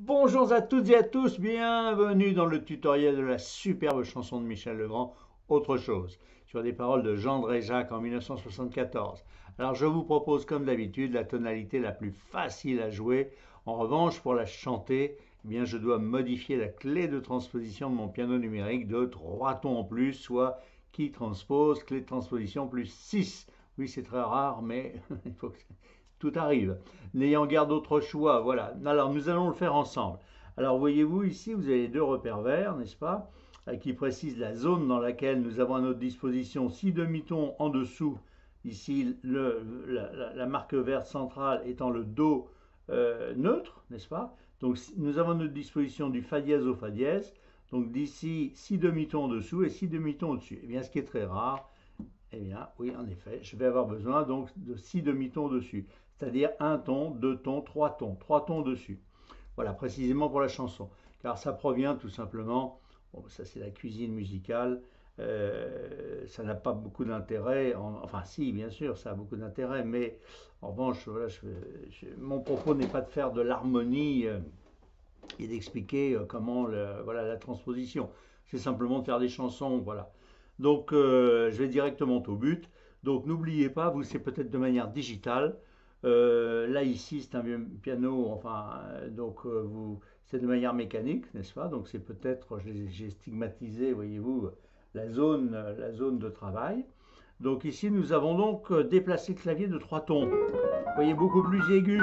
Bonjour à toutes et à tous, bienvenue dans le tutoriel de la superbe chanson de Michel Legrand, Autre chose, sur des paroles de Jean Dréjac en 1974. Alors je vous propose comme d'habitude la tonalité la plus facile à jouer. En revanche, pour la chanter, eh bien, je dois modifier la clé de transposition de mon piano numérique de 3 tons en plus, soit qui transpose, clé de transposition plus 6. Oui, c'est très rare, mais il faut que tout arrive. N'ayant garde d'autre choix, voilà. Alors, nous allons le faire ensemble. Alors, voyez-vous, ici, vous avez deux repères verts, n'est-ce pas, qui précisent la zone dans laquelle nous avons à notre disposition 6 demi-tons en dessous. Ici, la marque verte centrale étant le Do neutre, n'est-ce pas? Donc, nous avons à notre disposition du Fa dièse au Fa dièse. Donc, d'ici, 6 demi-tons en dessous et 6 demi-tons au-dessus. Eh bien, ce qui est très rare, eh bien, oui, en effet, je vais avoir besoin donc de 6 demi-tons dessus, c'est-à-dire un ton, deux tons, trois tons dessus. Voilà, précisément pour la chanson, car ça provient tout simplement, bon, ça c'est la cuisine musicale, ça n'a pas beaucoup d'intérêt, enfin si, bien sûr, ça a beaucoup d'intérêt, mais en revanche, voilà, mon propos n'est pas de faire de l'harmonie et d'expliquer comment voilà, la transposition, c'est simplement de faire des chansons, voilà. Donc, je vais directement au but. Donc, n'oubliez pas, vous, c'est peut-être de manière digitale. Là, ici, c'est un piano, enfin, donc, c'est de manière mécanique, n'est-ce pas? Donc, c'est peut-être, j'ai stigmatisé, voyez-vous, la zone de travail. Donc, ici, nous avons donc déplacé le clavier de 3 tons. Vous voyez, beaucoup plus aigu.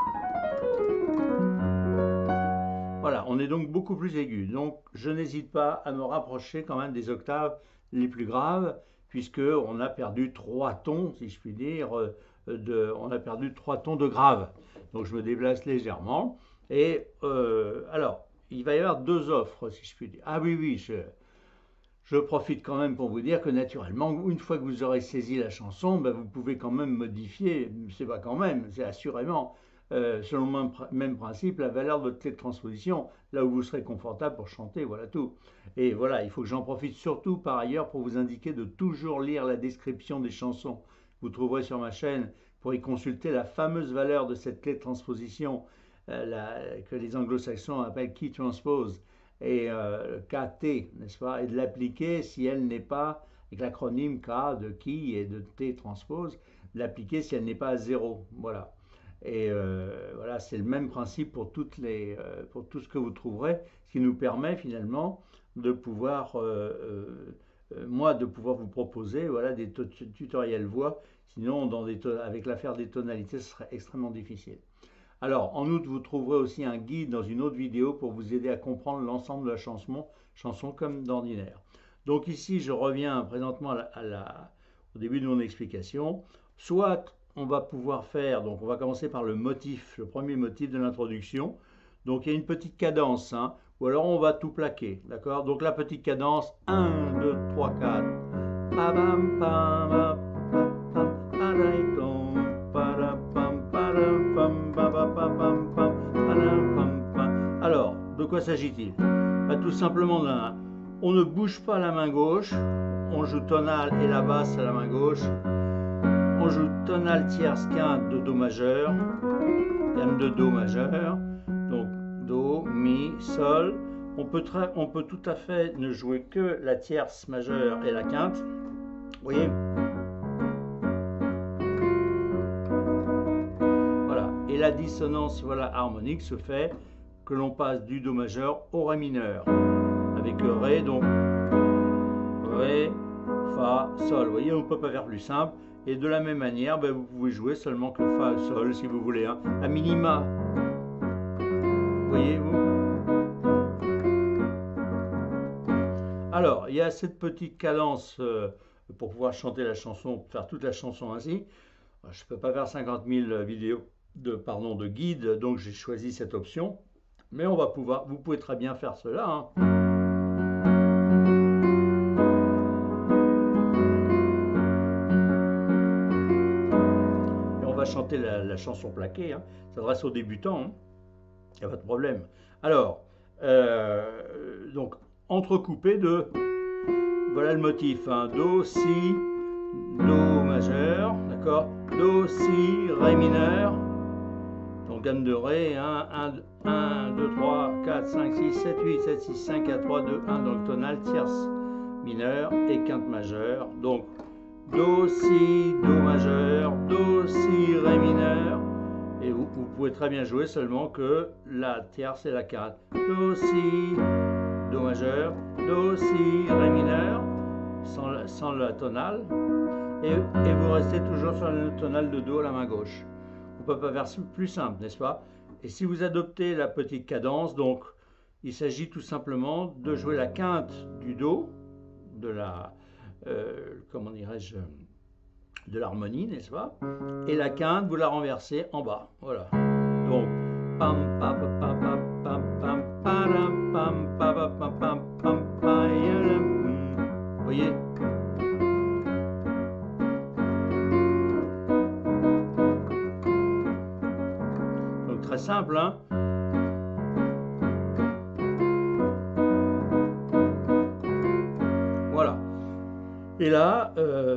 Voilà, on est donc beaucoup plus aigu. Donc, je n'hésite pas à me rapprocher quand même des octaves les plus graves, puisqu'on a perdu 3 tons, si je puis dire, on a perdu 3 tons de grave. Donc, je me déplace légèrement. Et alors, il va y avoir deux offres, si je puis dire. Ah oui, oui, je profite quand même pour vous dire que naturellement, une fois que vous aurez saisi la chanson, ben, vous pouvez quand même modifier, c'est pas quand même, c'est assurément, selon le même principe, la valeur de votre clé de transposition, là où vous serez confortable pour chanter, voilà tout. Et voilà, il faut que j'en profite surtout par ailleurs pour vous indiquer de toujours lire la description des chansons. Vous trouverez sur ma chaîne pour y consulter la fameuse valeur de cette clé de transposition que les anglo-saxons appellent key transpose et KT, n'est-ce pas, et de l'appliquer si elle n'est pas, avec l'acronyme K de key et de T transpose, de l'appliquer si elle n'est pas à 0. Voilà. Et voilà, c'est le même principe pour pour tout ce que vous trouverez, ce qui nous permet finalement de pouvoir, moi, de pouvoir vous proposer voilà, des tutoriels voix. Sinon, avec l'affaire des tonalités, ce serait extrêmement difficile. Alors, en outre, vous trouverez aussi un guide dans une autre vidéo pour vous aider à comprendre l'ensemble de la chanson comme d'ordinaire. Donc ici, je reviens présentement au début de mon explication. Soit on va pouvoir faire, donc on va commencer par le motif, le premier motif de l'introduction. Donc il y a une petite cadence, hein, ou alors on va tout plaquer, d'accord? Donc la petite cadence, 1, 2, 3, 4. Alors, de quoi s'agit-il? Tout simplement, on ne bouge pas la main gauche, on joue tonale et la basse à la main gauche, on joue tonale tierce quinte de Do majeur, gamme de Do majeur, donc Do, Mi, Sol. On peut tout à fait ne jouer que la tierce majeure et la quinte. Vous voyez? Voilà. Et la dissonance voilà, harmonique se fait que l'on passe du Do majeur au Ré mineur. Avec Ré, donc Ré, Fa, Sol. Vous voyez, on ne peut pas faire plus simple. Et de la même manière, ben, vous pouvez jouer seulement que Fa, Sol, si vous voulez. Hein. À minima. Voyez-vous? Alors, il y a cette petite cadence pour pouvoir chanter la chanson, faire toute la chanson ainsi. Je ne peux pas faire 50 000 vidéos de guide, donc j'ai choisi cette option. Mais vous pouvez très bien faire cela. Hein. Et on va chanter la chanson plaquée. Hein. Ça s'adresse aux débutants. Hein. Il n'y a pas de problème. Alors, donc, entrecoupé de... Voilà le motif. Hein. Do, Si, Do majeur, d'accord? Do, Si, Ré mineur. Donc Donc gamme de Ré, 1, 2, 3, 4, 5, 6, 7, 8, 7, 6, 5, 4, 3, 2, 1 dans le tonal, tierce mineur et quinte majeure. Donc Do, Si, Do majeur, Do, Si, Ré mineur. Et vous pouvez très bien jouer seulement que la tierce et la quinte. Do, Si, Do majeur, Do, Si, Ré mineur, sans la tonale. Et vous restez toujours sur la note tonale de Do à la main gauche. On ne peut pas faire plus simple, n'est-ce pas? Et si vous adoptez la petite cadence, donc il s'agit tout simplement de jouer la quinte du Do, de la, comment dirais-je, de l'harmonie, n'est-ce pas? Et la quinte, vous la renversez en bas, voilà. Donc, pam pam pam pam pam pam pam pam pam pam pam pam pam. Vous voyez? Donc très simple, hein? Voilà. Et là,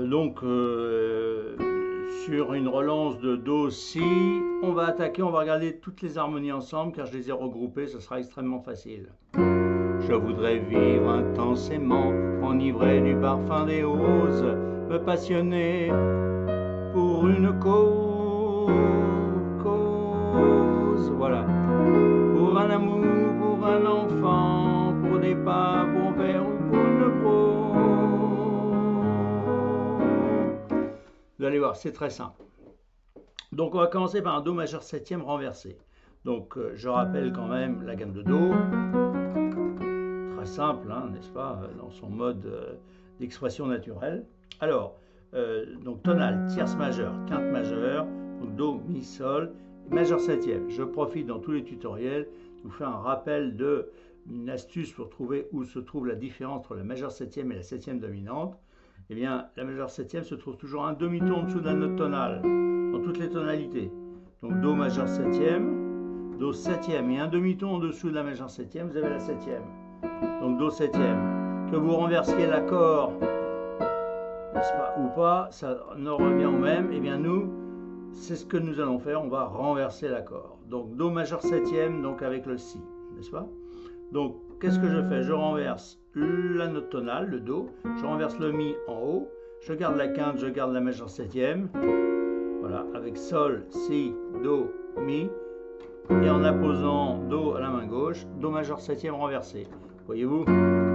sur une relance de Do, Si, on va attaquer, on va regarder toutes les harmonies ensemble, car je les ai regroupées, ce sera extrêmement facile. Je voudrais vivre intensément, enivré du parfum des roses, me passionner pour une cause, voilà. Pour un amour, pour un enfant, pour des pas, pour un père ou pour une pro. Vous allez voir, c'est très simple. Donc on va commencer par un Do majeur septième renversé. Donc je rappelle quand même la gamme de Do. Très simple, hein, n'est-ce pas, dans son mode d'expression naturelle. Alors, donc tonale, tierce majeure, quinte majeure, donc Do, Mi, Sol, majeur septième. Je profite dans tous les tutoriels de vous faire un rappel d'une astuce pour trouver où se trouve la différence entre la majeure septième et la septième dominante. Eh bien, la majeure septième se trouve toujours un demi-ton en dessous de la note tonale, dans toutes les tonalités. Donc Do majeur septième, Do septième et un demi-ton en dessous de la majeure septième, vous avez la septième. Donc Do septième. Que vous renversiez l'accord, n'est-ce pas, ou pas, ça ne revient au même. Eh bien nous, c'est ce que nous allons faire, on va renverser l'accord. Donc Do majeur septième, donc avec le Si, n'est-ce pas? Donc qu'est-ce que je fais? Je renverse la note tonale, le Do, je renverse le Mi en haut, je garde la quinte, je garde la majeure septième, voilà, avec Sol, Si, Do, Mi, et en apposant Do à la main gauche, Do majeur septième renversé. Voyez-vous?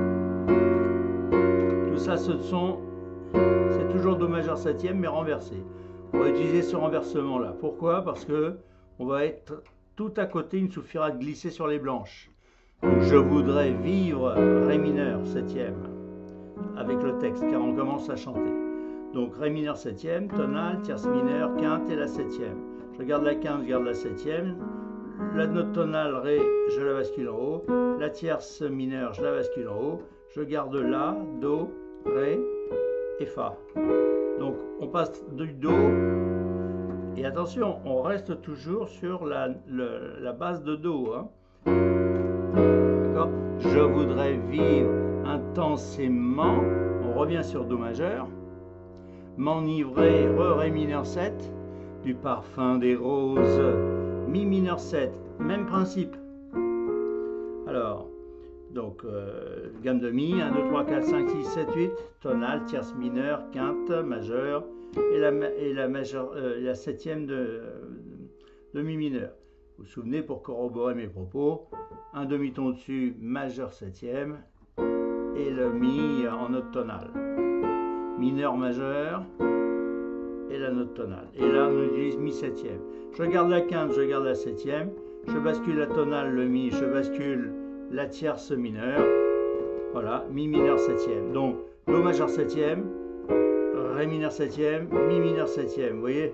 Tout ça, c'est toujours Do majeur septième, mais renversé. On va utiliser ce renversement-là. Pourquoi? Parce que on va être tout à côté, il nous suffira de glisser sur les blanches. Donc je voudrais vivre Ré mineur septième avec le texte, car on commence à chanter. Donc Ré mineur septième, tonale, tierce mineure, quinte et la septième. Je garde la quinte, je garde la septième. La note tonale Ré, je la bascule en haut. La tierce mineure, je la bascule en haut. Je garde La, Do, Ré et Fa. Donc on passe du Do. Et attention, on reste toujours sur la base de Do. Hein. D'accord? Je voudrais vivre intensément. On revient sur Do majeur. M'enivrer, Ré mineur 7, du parfum des roses. Mi mineur 7, même principe. Alors, donc, gamme de Mi, 1, 2, 3, 4, 5, 6, 7, 8, tonale, tierce mineure, quinte, majeure, et la septième de Mi mineur. Vous vous souvenez, pour corroborer mes propos, un demi-ton au-dessus, majeur septième, et le Mi en note tonale. Mineur majeur, et la note tonale. Et là, on utilise Mi septième. Je garde la quinte, je garde la septième, je bascule la tonale, le Mi, je bascule la tierce mineure, voilà, Mi mineur septième. Donc, Do majeur septième, Ré mineur septième, Mi mineur septième, vous voyez?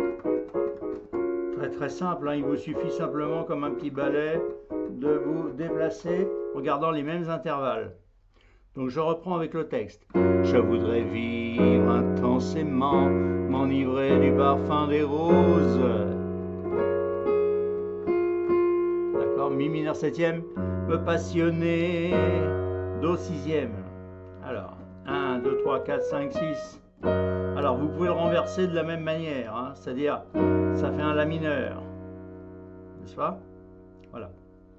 Très très simple, hein. Il vous suffit simplement, comme un petit balai, de vous déplacer en gardant les mêmes intervalles. Donc je reprends avec le texte. Je voudrais vivre intensément, m'enivrer du parfum des roses. D'accord, Mi mineur septième, me passionner, Do sixième. Alors, 1, 2, 3, 4, 5, 6. Alors vous pouvez le renverser de la même manière, hein, c'est-à-dire ça fait un La mineur. n'est-ce pas? Voilà.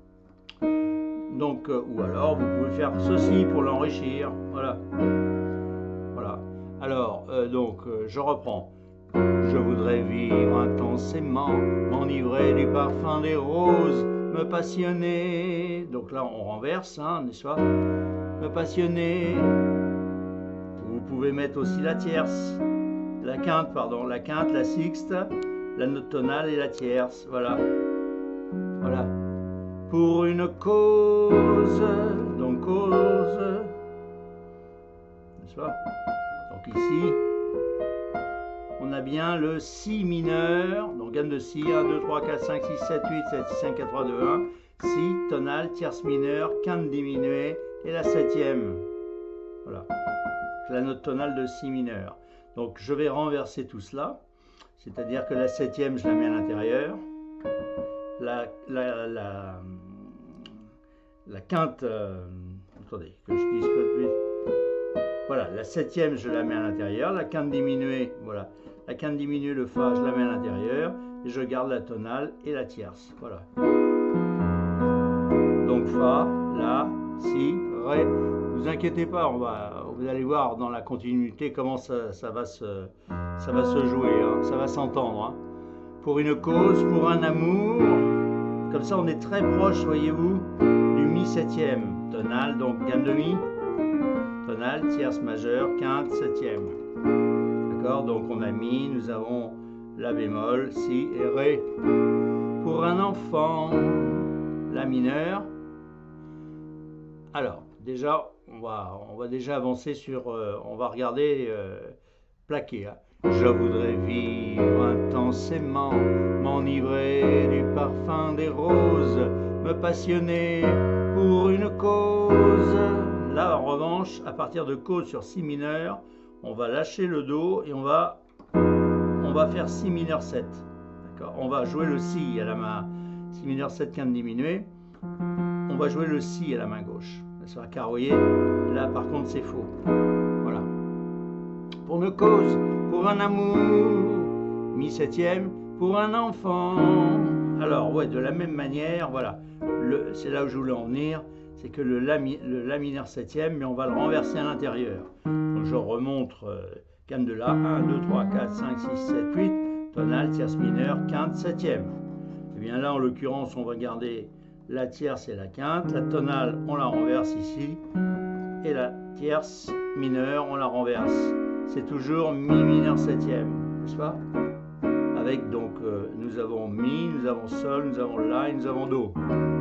Donc, ou alors vous pouvez faire ceci pour l'enrichir. Voilà. Voilà. Alors, je reprends. Je voudrais vivre intensément, m'enivrer du parfum des roses, me passionner. Donc là, on renverse, hein, n'est-ce pas? Me passionner. Vous pouvez mettre aussi la tierce, la quinte, pardon, la quinte, la sixte, la note tonale et la tierce. Voilà. Voilà. Pour une cause, donc cause, n'est-ce pas? Donc ici, on a bien le si mineur, donc gamme de si, 1, 2, 3, 4, 5, 6, 7, 8, 7, 6, 5, 4, 3, 2, 1, si, tonale, tierce mineure, quinte diminuée et la septième. Voilà, la note tonale de si mineur. Donc je vais renverser tout cela, c'est-à-dire que la septième, je la mets à l'intérieur, la quinte, attendez, que je dise pas de plus. Voilà, la septième, je la mets à l'intérieur, la quinte diminuée, voilà, la quinte diminuée, le fa, je la mets à l'intérieur, et je garde la tonale et la tierce, voilà. Donc fa, la, si, ré, vous inquiétez pas, vous allez voir dans la continuité comment ça va se jouer, hein, ça va s'entendre. Hein. Pour une cause, pour un amour, comme ça on est très proche, voyez-vous, du mi septième, tonale, donc gamme de mi, tonale, tierce majeure, quinte, septième. D'accord? Donc on a mi, nous avons la bémol, si et ré. Pour un enfant, la mineure. Alors, déjà, on va déjà avancer sur, on va regarder plaqué. Hein. Je voudrais vivre intensément, m'enivrer du parfum des roses, me passionner pour une cause. Là, en revanche, à partir de cause sur si mineur, on va lâcher le do et on va faire si mineur 7. D'accord? On va jouer le si à la main, si mineur 7 quinte diminuée. On va jouer le si à la main gauche. Car vous voyez, là par contre c'est faux. Voilà. Pour une cause, pour un amour, mi septième, pour un enfant. Alors ouais, de la même manière, voilà. C'est là où je voulais en venir. C'est que le la mineur septième, mais on va le renverser à l'intérieur. Donc je remontre gamme de la, 1, 2, 3, 4, 5, 6, 7, 8, tonale, tierce mineure, quinte, septième. Et bien là, en l'occurrence, on va garder la tierce et la quinte, la tonale, on la renverse ici, et la tierce mineure, on la renverse. C'est toujours mi mineur septième, n'est-ce pas? Avec donc, nous avons mi, nous avons sol, nous avons la et nous avons do.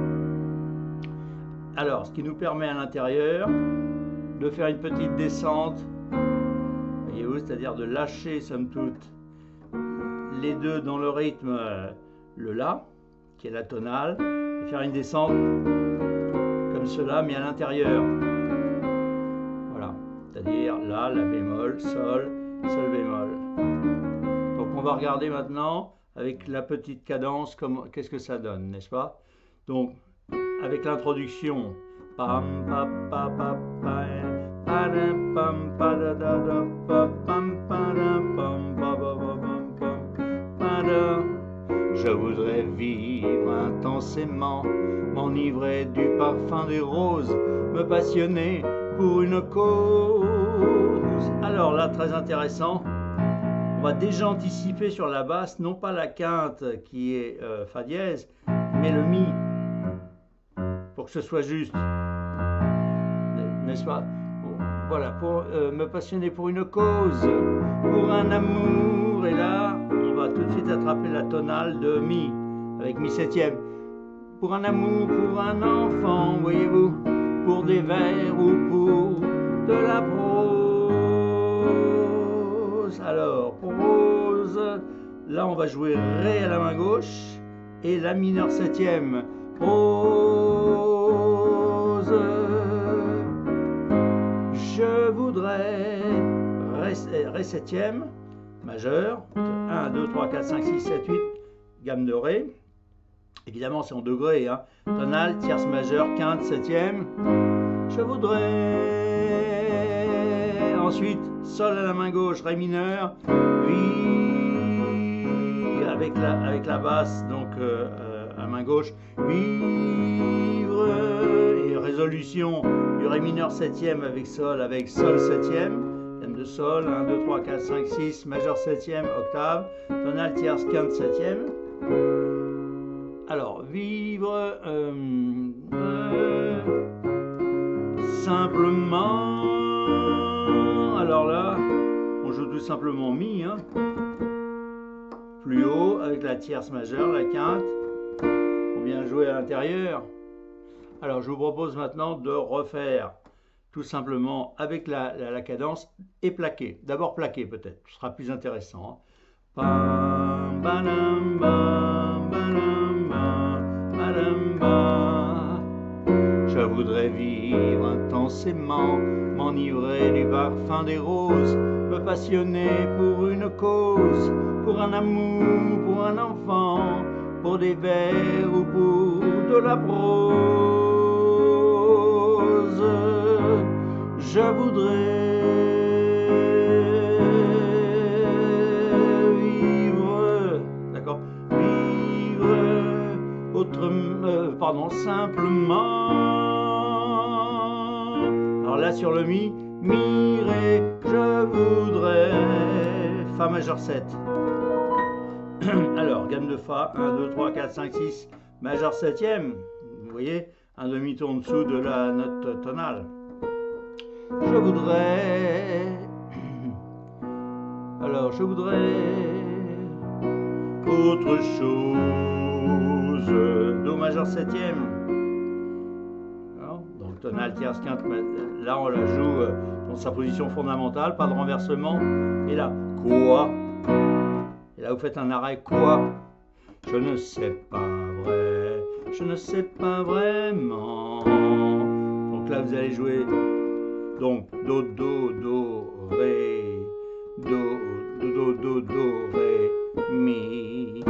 Alors, ce qui nous permet à l'intérieur de faire une petite descente, voyez-vous, c'est-à-dire de lâcher, somme toute, les deux dans le rythme, le la, qui est la tonale, et faire une descente comme cela, mais à l'intérieur. Voilà, c'est-à-dire la, la bémol, sol, sol bémol. Donc on va regarder maintenant avec la petite cadence, qu'est-ce que ça donne, n'est-ce pas? Donc, avec l'introduction, pam pam pam pam pam pam pam. Je voudrais vivre intensément, m'enivrer du parfum des roses, me passionner pour une cause. Alors là, très intéressant, on va déjà anticiper sur la basse, non pas la quinte qui est fa dièse, mais le mi, pour que ce soit juste, n'est-ce pas? Voilà, pour me passionner pour une cause, pour un amour, et là, on va tout de suite attraper la tonale de mi, avec mi septième. Pour un amour, pour un enfant, voyez-vous, pour des vers ou pour de la prose. Alors, prose, là on va jouer ré à la main gauche, et la mineur septième, prose. Je voudrais ré septième, majeur, 1, 2, 3, 4, 5, 6, 7, 8, gamme de ré. Évidemment, c'est en degrés, hein. Tonale, tierce majeure, quinte, septième. Je voudrais. Ensuite, sol à la main gauche, ré mineur. Puis, avec la basse, donc à main main gauche, vivre, et résolution du Ré mineur septième avec Sol septième, thème de Sol, 1, 2, 3, 4, 5, 6, majeur septième, octave, tonale tierce quinte septième. Alors, vivre simplement. Alors là, on joue tout simplement Mi, hein. Plus haut avec la tierce majeure, la quinte. On vient jouer à l'intérieur. Alors, je vous propose maintenant de refaire tout simplement avec la cadence et plaquer. D'abord plaquer peut-être, ce sera plus intéressant. Hein. Bam, badam, bam, badam, bam, badam, bam. Je voudrais vivre intensément, m'enivrer du parfum des roses, me passionner pour une cause, pour un amour, pour un enfant, pour des vers ou pour de la prose. Je voudrais vivre, d'accord, vivre simplement. Alors là sur le Mi, Mi, Ré, je voudrais, Fa majeur 7. Alors, gamme de Fa, 1, 2, 3, 4, 5, 6, majeur septième, vous voyez, un demi-ton en dessous de la note tonale. Je voudrais, alors je voudrais autre chose, Do majeur septième. Donc tonale tierce quinte, là on la joue dans sa position fondamentale, pas de renversement, et là, quoi? Et là vous faites un arrêt, quoi? Je ne sais pas vrai, je ne sais pas vraiment. Donc là vous allez jouer donc do, do, do, ré, do, do, do, do, ré, mi.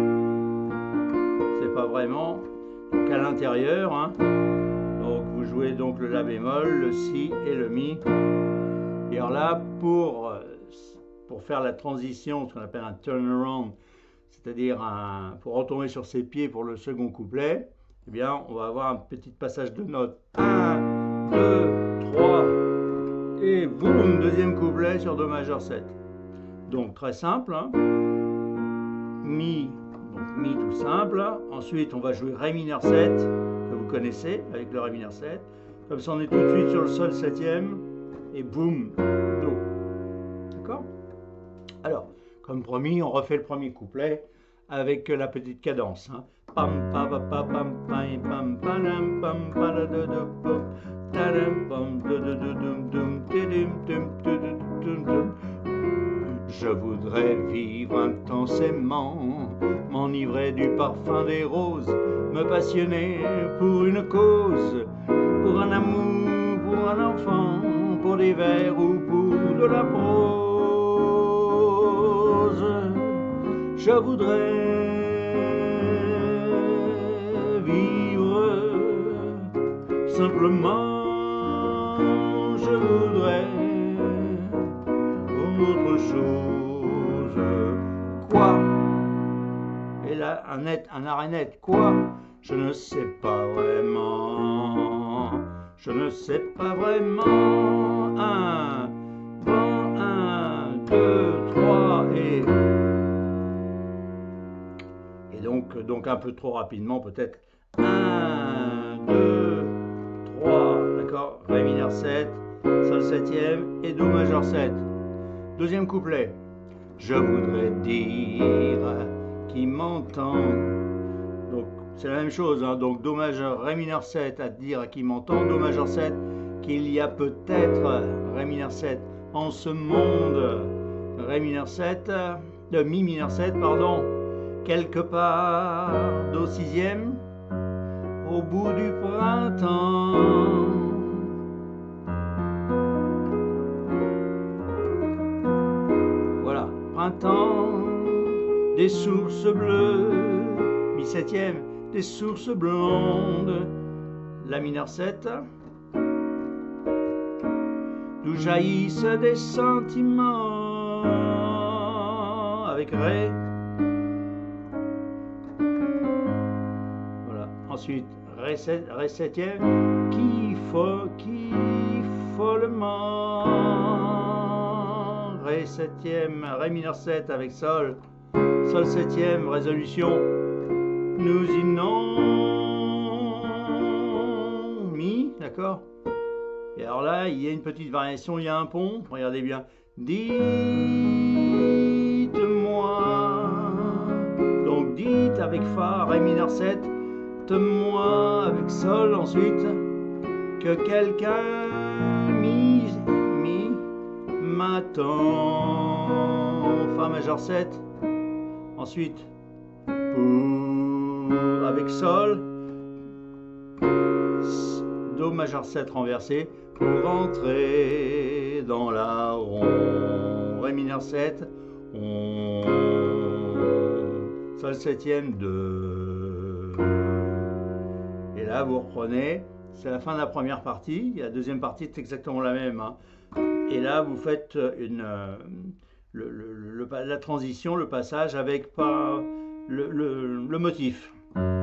C'est pas vraiment. Donc à l'intérieur, hein. Donc vous jouez donc le La bémol, le Si et le Mi. Et alors là, pour faire la transition, ce qu'on appelle un turnaround, c'est-à-dire pour retomber sur ses pieds pour le second couplet, eh bien, on va avoir un petit passage de notes. 1, 2, 3, et boum, deuxième couplet sur Do majeur 7. Donc très simple, hein. Mi, donc Mi tout simple. Ensuite, on va jouer Ré mineur 7, que vous connaissez, avec le Ré mineur 7. Comme ça, on est tout de suite sur le Sol septième, et boum, Do. D'accord? Alors, comme promis, on refait le premier couplet avec la petite cadence. Hein. Pam pa pa pa pam pam pam pam pam pam pam je voudrais vivre intensément, m'enivrer du parfum des roses, me passionner pour une cause, pour un amour, pour un enfant, pour des vers ou pour de la prose. Je voudrais vivre simplement. Je voudrais autre chose. Quoi? Et là, un arrêt net. Quoi? Je ne sais pas vraiment. Je ne sais pas vraiment. 1, bon, 1, 2, 3 et donc un peu trop rapidement peut-être. 1, 2, 3, d'accord, Ré mineur 7, Sol septième et Do majeur 7. Deuxième couplet. Je voudrais dire qui m'entend. Donc c'est la même chose, hein. Donc Do majeur, Ré mineur 7 à dire à qui m'entend, Do majeur 7, qu'il y a peut-être, Ré mineur 7, en ce monde, Ré mineur 7, Mi mineur 7, pardon, quelque part, Do sixième, au bout du printemps. Voilà, printemps, des sources bleues, Mi septième, des sources blondes, La mineur 7, d'où jaillissent des sentiments, avec Ré, ensuite Ré septième, qui follement, Ré septième, Ré mineur 7 avec Sol, Sol septième, résolution, nous inondons, Mi, d'accord. Et alors là, il y a une petite variation, il y a un pont, regardez bien, dites-moi, donc dites avec Fa, Ré mineur 7, moi avec Sol ensuite, que quelqu'un mi m'attend, Fa majeur 7, ensuite pour avec Sol, Do majeur 7 renversé, pour entrer dans la ronde, Ré mineur 7, on, Sol septième, 2. Et là, vous reprenez, c'est la fin de la première partie, la deuxième partie est exactement la même. Hein. Et là, vous faites la transition, le passage avec le motif.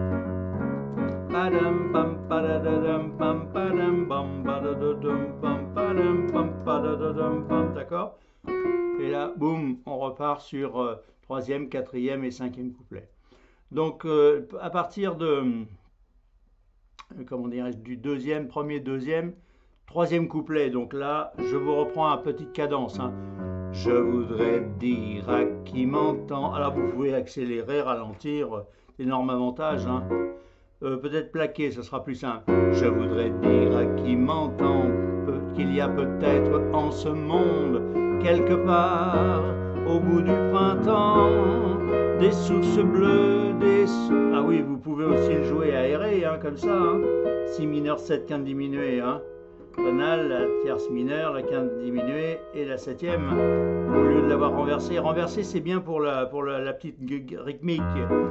D'accord? Et là, boum, on repart sur troisième, quatrième et cinquième couplet. Donc, à partir de, comment dirais-je, du deuxième, premier, deuxième, troisième couplet. Donc là, je vous reprends à petite cadence. Hein. Je voudrais dire à qui m'entend. Alors, vous pouvez accélérer, ralentir, énorme avantage. Hein. Peut-être plaquer, ce sera plus simple. Je voudrais dire à qui m'entend qu'il y a peut-être en ce monde, quelque part, au bout du printemps, des sources bleues, Ah oui, vous pouvez aussi le jouer aéré, hein, comme ça. Hein. Si mineur 7, quinte diminuée. Hein. Tonale, la tierce mineure, la quinte diminuée et la septième. Au lieu de l'avoir renversée. Renversée, c'est bien pour la petite rythmique.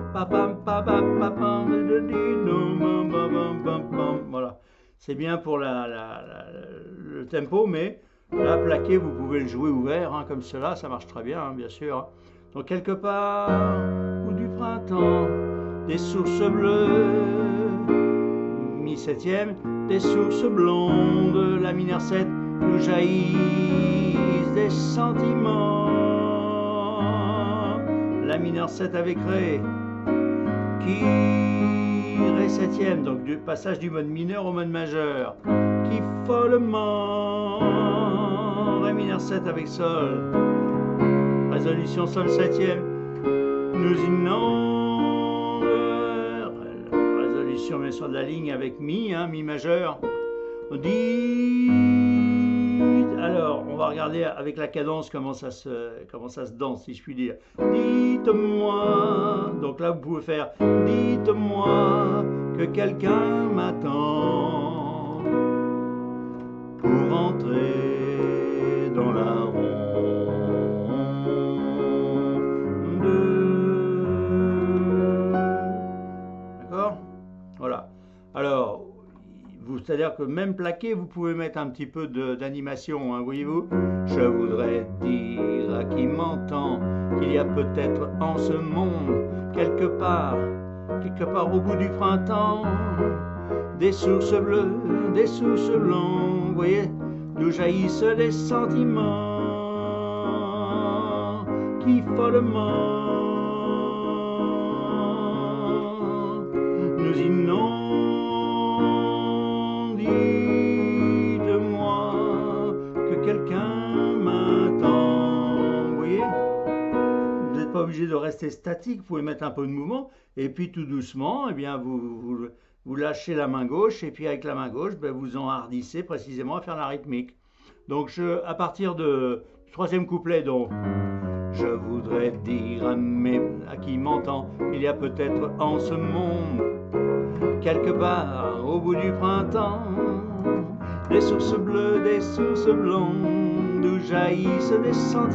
Voilà. C'est bien pour le tempo, mais là, plaqué, vous pouvez le jouer ouvert, hein, comme cela, ça marche très bien, hein, bien sûr. Donc, quelque part, au bout du printemps, des sources bleues, mi septième, des sources blondes, la mineur 7, nous jaillissent des sentiments. La mineur 7 avec Ré, qui Ré septième, donc du passage du mode mineur au mode majeur, qui follement, Ré mineur 7 avec Sol, résolution Sol septième, nous inonde, résolution bien sûr de la ligne avec Mi, hein, Mi majeur, on dit, alors on va regarder avec la cadence comment ça se danse, si je puis dire. Dites-moi, donc là vous pouvez faire, dites-moi que quelqu'un m'attend pour entrer dans la ronde. D'accord? Voilà. Alors, c'est-à-dire que même plaqué, vous pouvez mettre un petit peu d'animation, hein, voyez-vous. Je voudrais dire à qui m'entend qu'il y a peut-être en ce monde, quelque part au bout du printemps, des sources bleues, des sources blanches, vous voyez, d'où jaillissent des sentiments qui follement nous inondent. Dites-moi que quelqu'un m'attend. Vous voyez, vous n'êtes pas obligé de rester statique, vous pouvez mettre un peu de mouvement, et puis tout doucement, eh bien, vous lâchez la main gauche, et puis avec la main gauche, ben, vous enhardissez précisément à faire la rythmique. Donc, à partir du troisième couplet, donc, je voudrais dire à qui m'entend qu'il y a peut-être en ce monde, quelque part au bout du printemps, des sources bleues, des sources blondes, d'où jaillissent des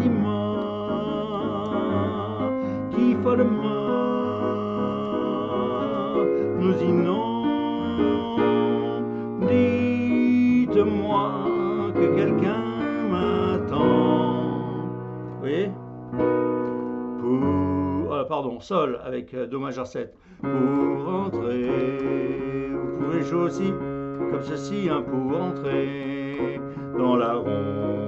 sentiments qui follement nous inondent. Dites-moi que quelqu'un m'attend. Vous voyez? Pardon, Sol avec Do majeur 7. Pour entrer jouer aussi comme ceci hein, pour entrer dans la ronde.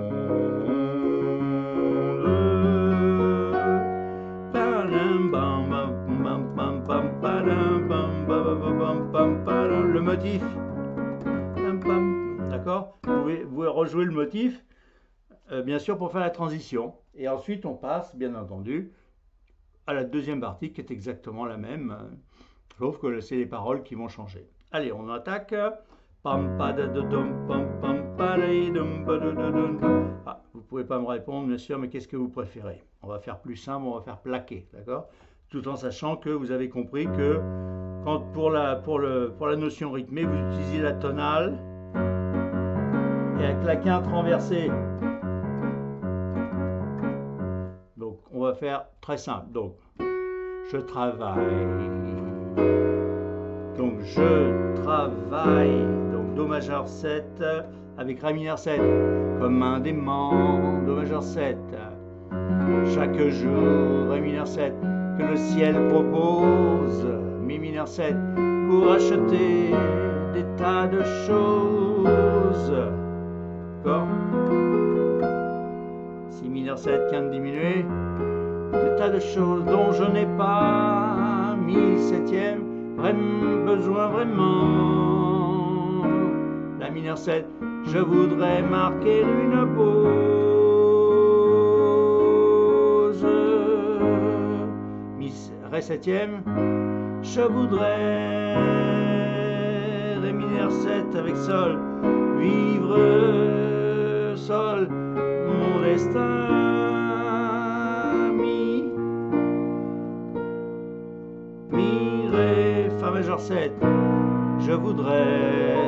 Le motif, d'accord, vous pouvez rejouer le motif, bien sûr, pour faire la transition. Et ensuite, on passe, bien entendu, à la deuxième partie qui est exactement la même, sauf que c'est les paroles qui vont changer. Allez, on attaque. Ah, vous pouvez pas me répondre, bien sûr, mais qu'est-ce que vous préférez? On va faire plus simple, on va faire plaqué, d'accord? Tout en sachant que vous avez compris que quand pour la notion rythmée, vous utilisez la tonale et avec la quinte renversée. Donc, on va faire très simple. Donc, je travaille. Donc, je travaille. Donc, Do majeur 7 avec Ré mineur 7. Comme un dément, Do majeur 7. Chaque jour, Ré mineur 7. Que le ciel propose, Mi mineur 7. Pour acheter des tas de choses. D'accord? Si mineur 7, quinte diminuée. Des tas de choses dont je n'ai pas mi septième besoin vraiment. La mineur 7, je voudrais marquer une pause. Mi Ré septième, je voudrais Ré mineur 7 avec Sol, vivre Sol, mon destin. Fa majeur 7, je voudrais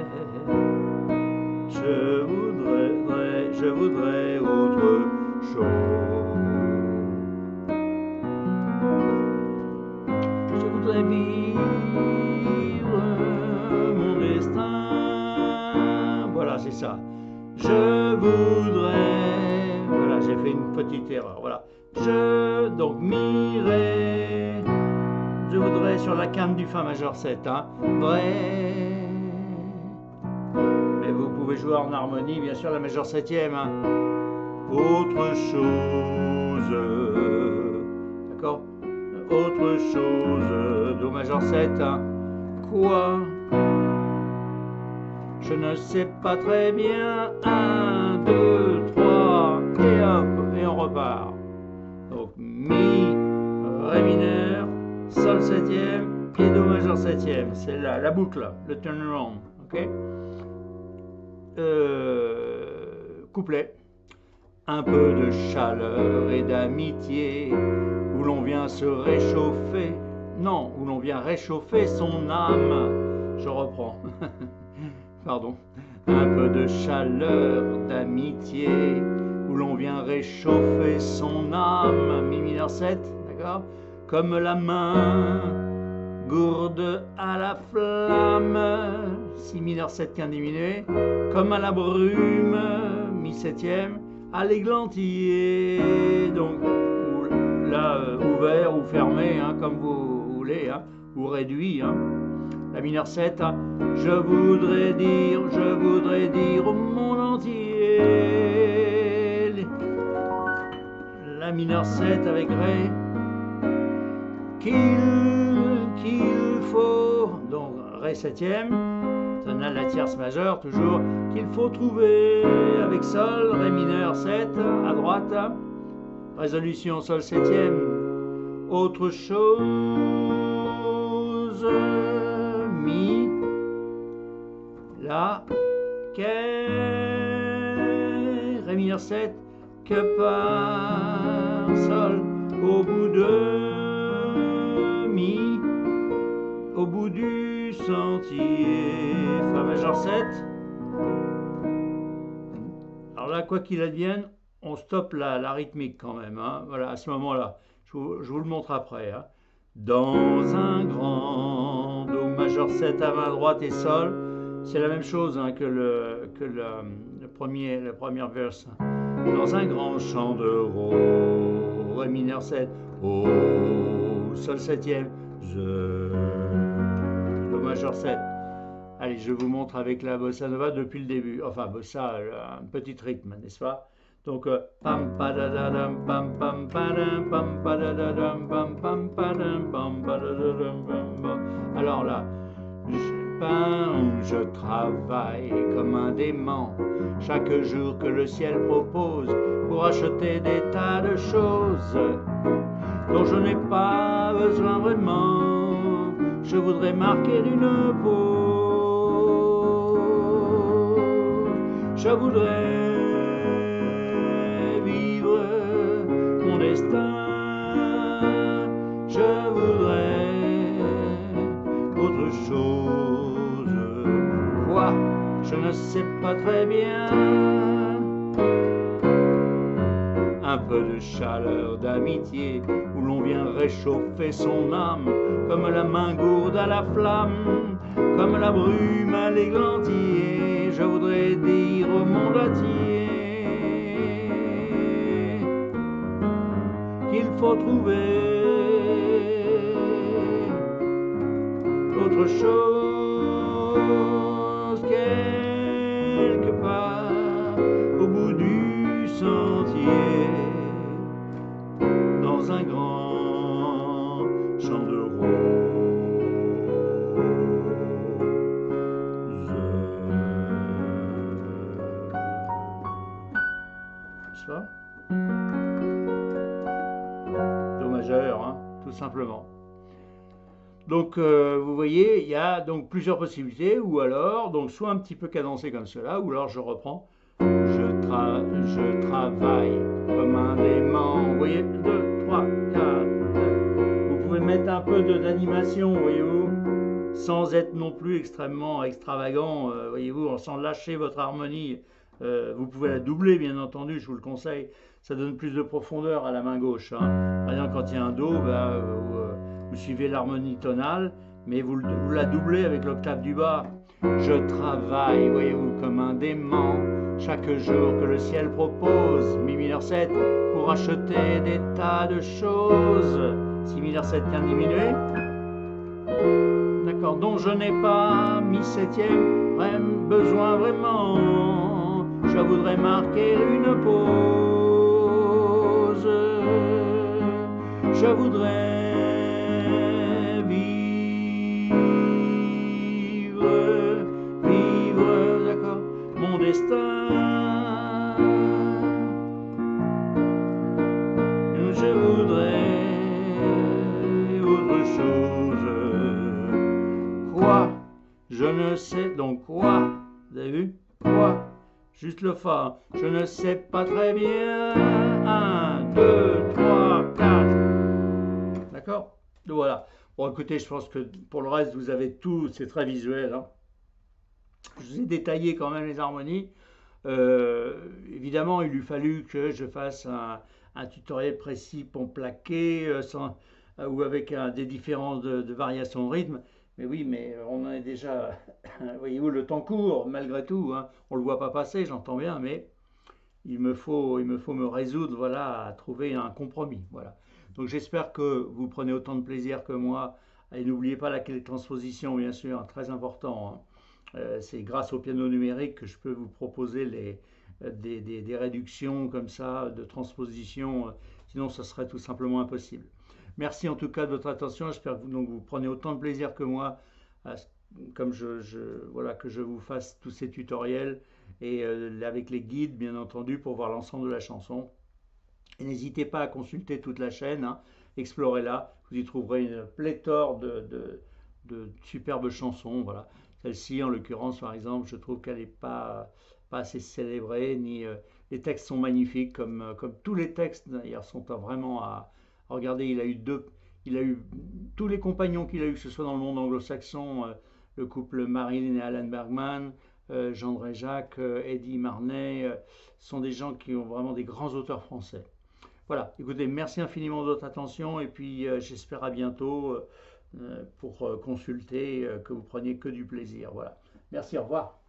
autre chose. Je voudrais vivre mon destin. Voilà, c'est ça. Je voudrais. Voilà, j'ai fait une petite erreur. Voilà. Donc, mi, ré. Je voudrais sur la quinte du Fa majeur 7, hein, Ré. Mais vous pouvez jouer en harmonie, bien sûr, la majeure septième. Hein. Autre chose, d'accord? Autre chose, Do majeur 7, hein. Quoi? Je ne sais pas très bien. 1, 2, 3, et hop, et on repart. Donc, Mi, Ré mineur, Sol septième et Do majeur septième. C'est la boucle, le turnaround. Ok. Couplet. Un peu de chaleur et d'amitié, où l'on vient se réchauffer. Non, où l'on vient réchauffer son âme. Je reprends. Pardon. Un peu de chaleur, d'amitié, où l'on vient réchauffer son âme. Mi mineur 7, d'accord? Comme la main gourde à la flamme, Si mineur 7 quinte diminué, comme à la brume, Mi septième, à l'églantier, donc là ouvert ou fermé, hein, comme vous voulez, hein, ou réduit, hein. La mineur 7, hein, je voudrais dire au monde entier. La mineur 7 avec Ré, qu'il faut, donc Ré septième, tonale la tierce majeure, toujours, qu'il faut trouver avec Sol, Ré mineur 7, à droite, résolution Sol septième, autre chose, Mi, La, Ré mineur 7, que par Sol, au bout de Mi, au bout du sentier, Fa majeur 7. Alors là, quoi qu'il advienne, on stoppe la rythmique quand même, hein. Voilà, à ce moment-là, je vous le montre après, hein. Dans un grand Do majeur 7 à main droite et Sol, c'est la même chose, hein, que le premier verse. Dans un grand champ de Rho, Ré mineur 7, Oh, Sol septième, Do majeur 7. Allez, je vous montre avec la bossa nova depuis le début. Enfin, bossa, un petit rythme, n'est-ce pas? Donc, pam padadadam pam pam padam pam padadadam pam pam padam pam padadadam pam pam. Alors là, je travaille comme un dément chaque jour que le ciel propose pour acheter des tas de choses dont je n'ai pas besoin vraiment. Je voudrais marquer d'une pause. Je voudrais vivre mon destin. Je voudrais autre chose. Quoi? Je ne sais pas très bien. Un peu de chaleur, d'amitié, où l'on vient réchauffer son âme, comme la main gourde à la flamme, comme la brume à l'églantier. Je voudrais dire au monde entier qu'il faut trouver autre chose quelque part au bout du sentier, dans un grand champ de roses. Ça, do majeur, hein, tout simplement. Donc, vous voyez, il y a donc plusieurs possibilités, ou alors, donc soit un petit peu cadencé comme cela, ou alors je reprends. Je travaille comme un dément. Vous voyez, 2, 3, 4. Vous pouvez mettre un peu d'animation, voyez-vous, sans être non plus extrêmement extravagant, voyez-vous, sans lâcher votre harmonie. Vous pouvez la doubler, bien entendu, je vous le conseille. Ça donne plus de profondeur à la main gauche, hein. Par exemple, quand il y a un Do, vous suivez l'harmonie tonale, mais vous la doublez avec l'octave du bas. Je travaille, voyez-vous, comme un dément, chaque jour que le ciel propose, mi mineur 7, pour acheter des tas de choses. Si mineur 7 bien diminué, d'accord, dont je n'ai pas mi septième besoin vraiment. Je voudrais marquer une pause. Je voudrais vivre, d'accord, mon destin. Je voudrais autre chose. Quoi? Je ne sais donc quoi. Vous avez vu? Quoi? Juste le Fa. Je ne sais pas très bien. 1, 2, 3, 4. D'accord? Donc voilà. Bon, écoutez, je pense que pour le reste, vous avez tout. C'est très visuel, hein. Je vous ai détaillé quand même les harmonies. Évidemment, il lui fallu que je fasse un tutoriel précis pour plaquer ou avec des différences de variations de rythme. Mais oui, mais on en est déjà, voyez-vous, le temps court malgré tout, hein. On ne le voit pas passer, j'entends bien, mais il me faut me résoudre, voilà, à trouver un compromis. Voilà. Donc j'espère que vous prenez autant de plaisir que moi. Et n'oubliez pas la transposition, bien sûr, hein, très important, hein. C'est grâce au piano numérique que je peux vous proposer des réductions comme ça, de transposition, sinon ça serait tout simplement impossible. Merci en tout cas de votre attention, j'espère que vous prenez autant de plaisir que moi, comme voilà, que je vous fasse tous ces tutoriels, et avec les guides bien entendu pour voir l'ensemble de la chanson. Et n'hésitez pas à consulter toute la chaîne, hein, explorez-la, vous y trouverez une pléthore de superbes chansons, voilà. Celle-ci, en l'occurrence, par exemple, je trouve qu'elle n'est pas assez célébrée, ni les textes sont magnifiques, comme tous les textes d'ailleurs sont vraiment à regarder. Il a eu tous les compagnons qu'il a eu, que ce soit dans le monde anglo-saxon, le couple Marilyn et Alan Bergman, Jean Dréjac, Eddie Marnay, sont des gens qui ont vraiment des grands auteurs français. Voilà, écoutez, merci infiniment de votre attention, et puis j'espère à bientôt pour consulter, que vous preniez que du plaisir. Voilà. Merci, au revoir.